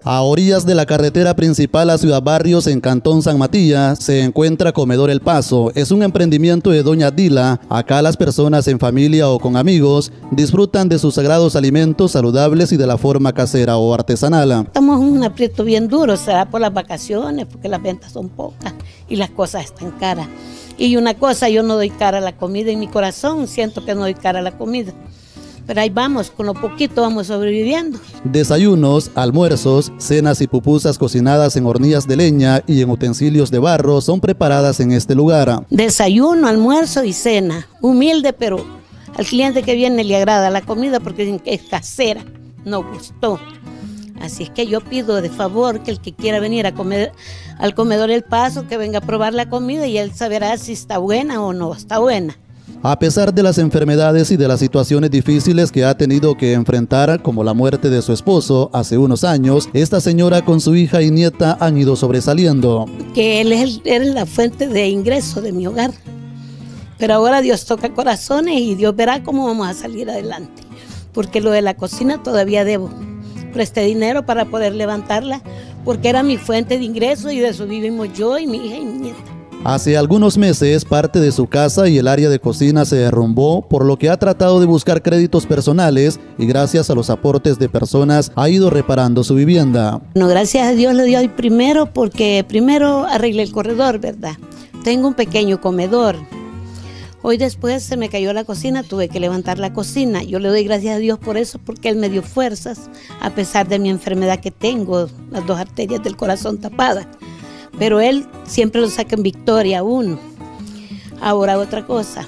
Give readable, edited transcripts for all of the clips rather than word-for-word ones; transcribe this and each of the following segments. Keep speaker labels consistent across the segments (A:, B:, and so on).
A: A orillas de la carretera principal a Ciudad Barrios, en Cantón San Matías, se encuentra Comedor El Paso. Es un emprendimiento de doña Dila. Acá las personas en familia o con amigos disfrutan de sus sagrados alimentos saludables y de la forma casera o artesanal.
B: Estamos en un aprieto bien duro, será por las vacaciones, porque las ventas son pocas y las cosas están caras. Y una cosa, yo no doy cara a la comida, en mi corazón siento que no doy cara a la comida. Pero ahí vamos, con lo poquito vamos sobreviviendo. Desayunos,
A: almuerzos, cenas y pupusas cocinadas en hornillas de leña y en utensilios de barro son preparadas en este lugar.
B: Desayuno, almuerzo y cena, humilde, pero al cliente que viene le agrada la comida porque dicen que es casera, nos gustó. Así es que yo pido de favor que el que quiera venir a comer al Comedor El Paso, que venga a probar la comida y él sabrá si está buena o no está buena.
A: A pesar de las enfermedades y de las situaciones difíciles que ha tenido que enfrentar, como la muerte de su esposo hace unos años, esta señora con su hija y nieta han ido sobresaliendo.
B: Que él es la fuente de ingreso de mi hogar. Pero ahora Dios toca corazones y Dios verá cómo vamos a salir adelante. Porque lo de la cocina todavía debo. Presté dinero para poder levantarla, porque era mi fuente de ingreso y de eso vivimos yo y mi hija y mi nieta.
A: Hace algunos meses, parte de su casa y el área de cocina se derrumbó, por lo que ha tratado de buscar créditos personales y gracias a los aportes de personas ha ido reparando su vivienda.
B: Bueno, gracias a Dios le doy primero, porque primero arreglé el corredor, ¿verdad? Tengo un pequeño comedor. Hoy después se me cayó la cocina, tuve que levantar la cocina. Yo le doy gracias a Dios por eso, porque Él me dio fuerzas, a pesar de mi enfermedad que tengo, las 2 arterias del corazón tapadas. Pero Él siempre lo saca en victoria a uno. Ahora otra cosa,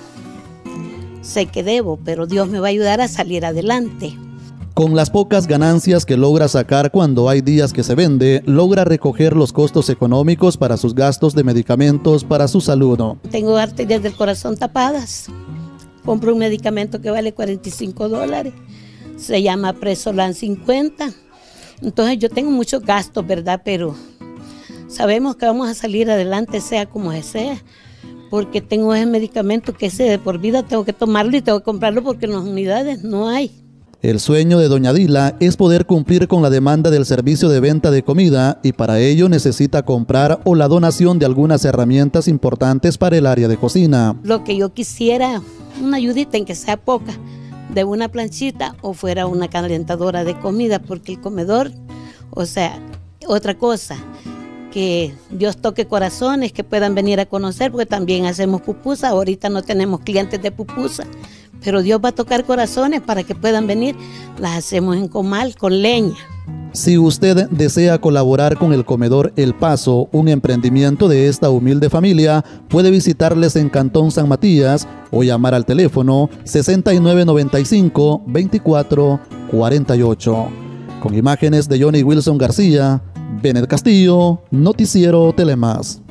B: sé que debo, pero Dios me va a ayudar a salir adelante.
A: Con las pocas ganancias que logra sacar cuando hay días que se vende, logra recoger los costos económicos para sus gastos de medicamentos para su salud.
B: Tengo arterias del corazón tapadas. Compro un medicamento que vale $45. Se llama Presolan 50. Entonces yo tengo muchos gastos, ¿verdad? Pero sabemos que vamos a salir adelante, sea como sea, porque tengo ese medicamento que ese de por vida tengo que tomarlo y tengo que comprarlo porque en las unidades no hay.
A: El sueño de doña Dila es poder cumplir con la demanda del servicio de venta de comida y para ello necesita comprar o la donación de algunas herramientas importantes para el área de cocina.
B: Lo que yo quisiera, una ayudita en que sea poca, de una planchita o fuera una calentadora de comida, porque el comedor, o sea, otra cosa, que Dios toque corazones, que puedan venir a conocer, porque también hacemos pupusa. Ahorita no tenemos clientes de pupusa, pero Dios va a tocar corazones para que puedan venir. Las hacemos en comal, con leña.
A: Si usted desea colaborar con el Comedor El Paso, un emprendimiento de esta humilde familia, puede visitarles en Cantón San Matías o llamar al teléfono 6995-2448. Con imágenes de Johnny Wilson García, Benet Castillo, Noticiero Telemás.